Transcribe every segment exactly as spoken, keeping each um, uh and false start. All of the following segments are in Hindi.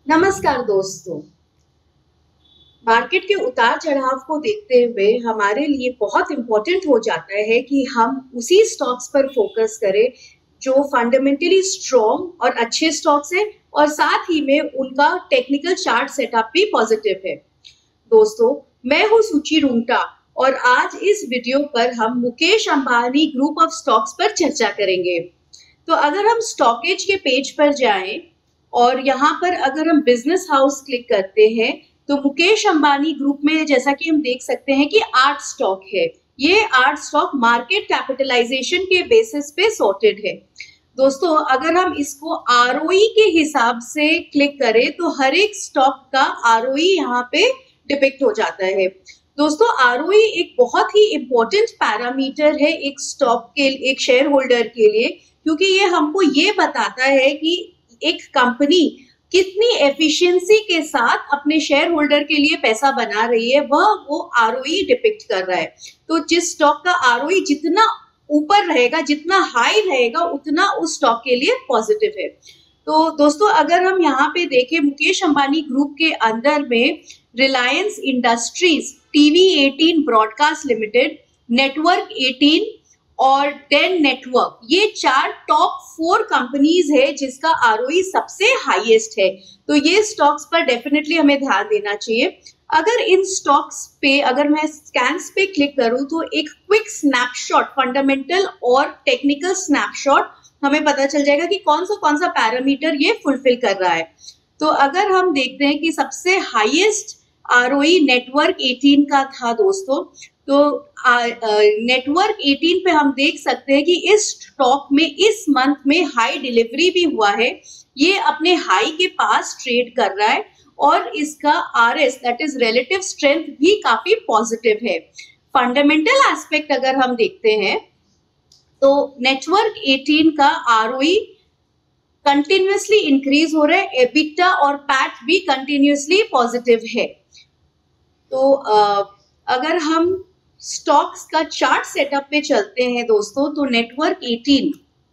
नमस्कार दोस्तों। मार्केट के उतार चढ़ाव को देखते हुए हमारे लिए बहुत इम्पोर्टेंट हो जाता है कि हम उसी स्टॉक्स पर फोकस करें जो फंडामेंटली स्ट्रॉन्ग और अच्छे स्टॉक्स हैं और साथ ही में उनका टेक्निकल चार्ट सेटअप भी पॉजिटिव है। दोस्तों, मैं हूं सुचि रुंगटा और आज इस वीडियो पर हम Mukesh Ambani group of stocks पर चर्चा करेंगे। तो अगर हम स्टॉकेज के पेज पर जाएं और यहाँ पर अगर हम बिजनेस हाउस क्लिक करते हैं तो मुकेश अंबानी ग्रुप में जैसा कि हम देख सकते हैं कि आठ स्टॉक है। ये आठ स्टॉक मार्केट कैपिटलाइजेशन के बेसिस पे सॉर्टेड है। दोस्तों, अगर हम इसको आरओई के हिसाब से क्लिक करें तो हर एक स्टॉक का आरओई यहाँ पे डिपिक्ट हो जाता है। दोस्तों, आरओई एक बहुत ही इंपॉर्टेंट पैरामीटर है एक स्टॉक के एक शेयर होल्डर के लिए, क्योंकि ये हमको ये बताता है कि एक कंपनी कितनी एफिशिएंसी के साथ अपने शेयर होल्डर के लिए पैसा बना रही है, वह वो आरओई डिपिक्ट कर रहा है। तो जिस स्टॉक का आरओई जितना ऊपर रहेगा, जितना हाई रहेगा, उतना उस स्टॉक के लिए पॉजिटिव है। तो दोस्तों, अगर हम यहाँ पे देखें मुकेश अंबानी ग्रुप के अंदर में Reliance Industries, TV eighteen broadcast limited, network eighteen और डेन नेटवर्क, ये चार टॉप फोर कंपनीज है जिसका आरओई सबसे हाईएस्ट है। तो ये स्टॉक्स पर डेफिनेटली हमें ध्यान देना चाहिए। अगर इन स्टॉक्स पे अगर मैं स्कैन्स पे क्लिक करूं तो एक क्विक स्नैपशॉट, फंडामेंटल और टेक्निकल स्नैपशॉट हमें पता चल जाएगा कि कौन सा कौन सा पैरामीटर ये फुलफिल कर रहा है। तो अगर हम देखते हैं कि सबसे हाईएस्ट आरओई नेटवर्क एटीन का था दोस्तों, तो नेटवर्क एटीन पे हम देख सकते हैं कि इस स्टॉक में इस मंथ में हाई डिलीवरी भी हुआ है। ये अपने हाई के पास ट्रेड कर रहा है और इसका RS that is relative strength भी काफी पॉजिटिव है। फंडामेंटल एस्पेक्ट अगर हम देखते हैं तो नेटवर्क एटीन का आरओई कंटिन्यूअसली इंक्रीज हो रहा है, एबिटा और पैट भी कंटिन्यूअसली पॉजिटिव है। तो अगर हम स्टॉक्स का चार्ट सेटअप पे चलते हैं दोस्तों, तो नेटवर्क एटीन,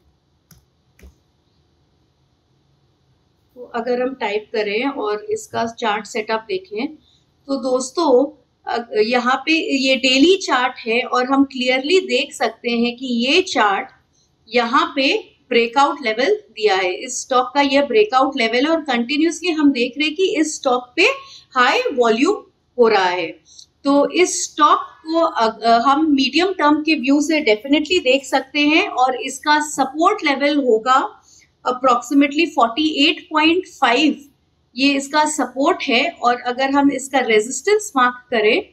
तो अगर हम टाइप करें और इसका चार्ट सेटअप देखें तो दोस्तों यहाँ पे ये डेली चार्ट है और हम क्लियरली देख सकते हैं कि ये चार्ट यहाँ पे ब्रेकआउट लेवल दिया है। इस स्टॉक का यह ब्रेकआउट लेवल है और कंटिन्यूसली हम देख रहे हैं कि इस स्टॉक पे हाई वॉल्यूम हो रहा है। तो इस स्टॉक को हम मीडियम टर्म के व्यू से डेफिनेटली देख सकते हैं और इसका सपोर्ट लेवल होगा अप्रोक्सीमेटली अड़तालीस पॉइंट पाँच, ये इसका सपोर्ट है। और अगर हम इसका रेजिस्टेंस मार्क करें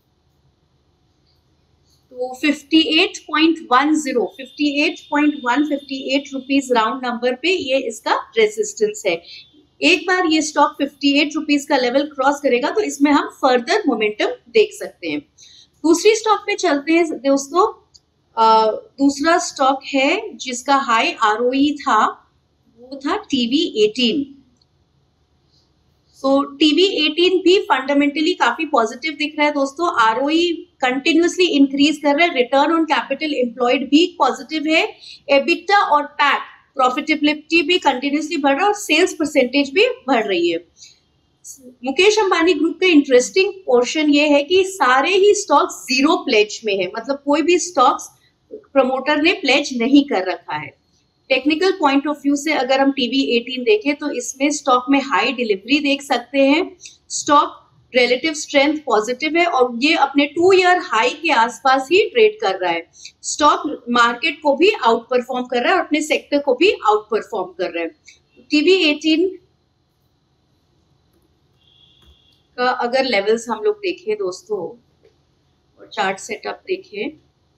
तो अट्ठावन पॉइंट दस, अट्ठावन पॉइंट एक, अट्ठावन रुपीस राउंड नंबर पे ये इसका रेजिस्टेंस है। एक बार ये स्टॉक अट्ठावन रुपीस का लेवल क्रॉस करेगा तो इसमें हम फर्दर मोमेंटम देख सकते हैं। दूसरी स्टॉक पे चलते हैं दोस्तों। आ, दूसरा स्टॉक है जिसका हाई आरओई था, वो था टीवी एटीन। तो टीवी एटीन भी फंडामेंटली काफी पॉजिटिव दिख रहा है दोस्तों। आरओई कंटिन्यूअसली इंक्रीज कर रहा है, रिटर्न ऑन कैपिटल एम्प्लॉयड भी पॉजिटिव है, एबिटा और पैट प्रॉफिटेबिलिटी भी कंटिन्यूसली बढ़ रहा है और सेल्स परसेंटेज भी बढ़ रही है। मुकेश अंबानी ग्रुप का इंटरेस्टिंग पोर्शन ये है कि सारे ही स्टॉक्स जीरो प्लेज में है, मतलब कोई भी स्टॉक्स प्रमोटर ने प्लेज नहीं कर रखा है। टेक्निकल पॉइंट ऑफ व्यू से अगर हम टीवी एटीन देखें तो इसमें स्टॉक में हाई डिलीवरी देख सकते हैं, स्टॉक रिलेटिव स्ट्रेंथ पॉजिटिव है और ये अपने टू ईयर हाई के आसपास ही ट्रेड कर रहा है। स्टॉक मार्केट को भी आउट परफॉर्म कर रहा है और अपने सेक्टर को भी आउट परफॉर्म कर रहा है। टीवी एटीन का अगर लेवल्स हम लोग देखें दोस्तों और चार्ट सेटअप देखें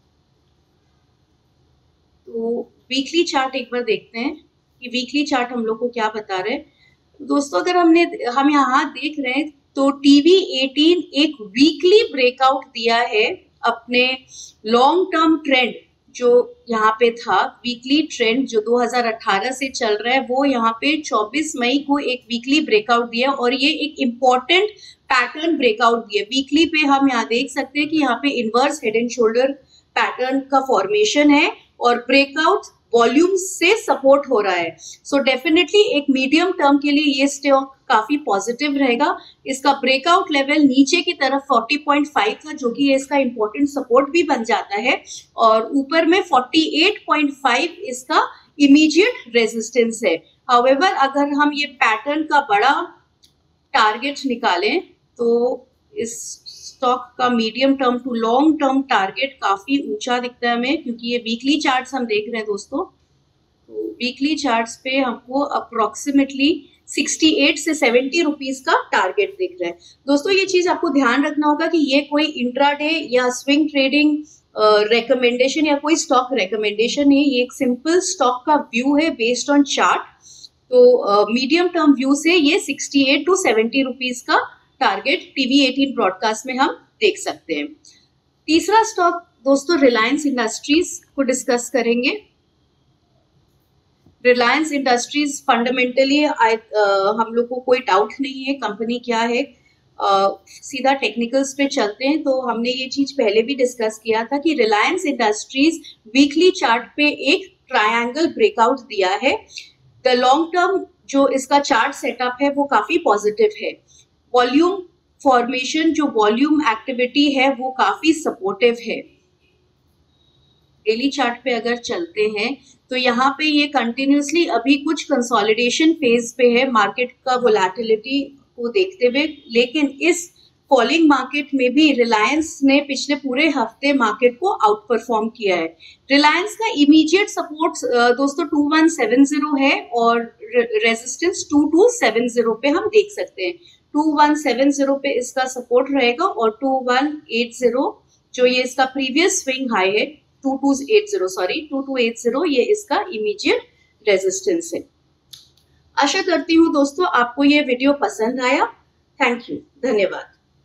तो वीकली चार्ट एक बार देखते हैं कि वीकली चार्ट हम लोग को क्या बता रहे हैं। दोस्तों, अगर हमने हम यहाँ देख रहे हैं तो टीवी एटीन एक वीकली ब्रेकआउट दिया है अपने लॉन्ग टर्म ट्रेंड जो यहाँ पे था, वीकली ट्रेंड जो दो हज़ार अठारह से चल रहा है, वो यहाँ पे चौबीस मई को एक वीकली ब्रेकआउट दिया और ये एक इम्पॉर्टेंट पैटर्न ब्रेकआउट दिया। वीकली पे हम यहाँ देख सकते हैं कि यहाँ पे inverse head and shoulder pattern का फॉर्मेशन है और ब्रेकआउट वॉल्यूम से सपोर्ट हो रहा है। सो so डेफिनेटली एक मीडियम टर्म के लिए ये स्टॉक काफी पॉजिटिव रहेगा। इसका ब्रेकआउट लेवल नीचे की तरफ चालीस पॉइंट पाँच था, जो कि इसका इंपॉर्टेंट सपोर्ट भी बन जाता है, और ऊपर में अड़तालीस पॉइंट पाँच इसका इमीडिएट रेजिस्टेंस है। हाउएवर अगर हम ये पैटर्न का बड़ा टारगेट निकालें तो इस स्टॉक का medium term to long term target काफी ऊंचा दिखता है हमें, क्योंकि ये वीकली चार्ट्स हम देख रहे हैं दोस्तों। तो वीकली चार्ट्स पे हमको अप्रोक्सीमेटली अड़सठ से सत्तर रुपीस का टारगेट दिख रहा है। दोस्तों ये चीज आपको ध्यान रखना होगा कि ये कोई इंट्राडे या स्विंग ट्रेडिंग रिकमेंडेशन या कोई स्टॉक रिकमेंडेशन नहीं, ये एक सिंपल स्टॉक का व्यू है बेस्ड ऑन चार्ट। तो मीडियम टर्म व्यू से ये अड़सठ टू सत्तर रुपीस का टारगेट टीवी अठारह ब्रॉडकास्ट में हम देख सकते हैं। तीसरा स्टॉक दोस्तों रिलायंस इंडस्ट्रीज को डिस्कस करेंगे। रिलायंस इंडस्ट्रीज फंडामेंटली हम लोग को कोई डाउट नहीं है कंपनी क्या है। uh, सीधा टेक्निकल्स पे चलते हैं तो हमने ये चीज पहले भी डिस्कस किया था कि रिलायंस इंडस्ट्रीज वीकली चार्ट पे एक ट्रायंगल ब्रेकआउट दिया है। द लॉन्ग टर्म जो इसका चार्ट सेटअप है वो काफी पॉजिटिव है। वॉल्यूम फॉर्मेशन जो वॉल्यूम एक्टिविटी है वो काफी सपोर्टिव है। डेली चार्ट पे अगर चलते हैं तो यहाँ पे ये कंटिन्यूसली अभी कुछ कंसोलिडेशन फेज पे है मार्केट का वोलेटिलिटी को देखते हुए, लेकिन इस फॉलिंग मार्केट में भी रिलायंस ने पिछले पूरे हफ्ते मार्केट को आउट परफॉर्म किया है। रिलायंस का इमीडिएट सपोर्ट दोस्तों टू वन सेवन जीरो है और resistance two two seven zero पे हम देख सकते हैं। टू वन सेवन जीरो पे इसका सपोर्ट रहेगा और टू वन एट जीरो जो ये इसका प्रीवियस स्विंग हाई है two two eight zero sorry two two eight zero ये इसका इमीडिएट रेजिस्टेंस है। आशा करती हूँ दोस्तों आपको ये वीडियो पसंद आया। थैंक यू, धन्यवाद।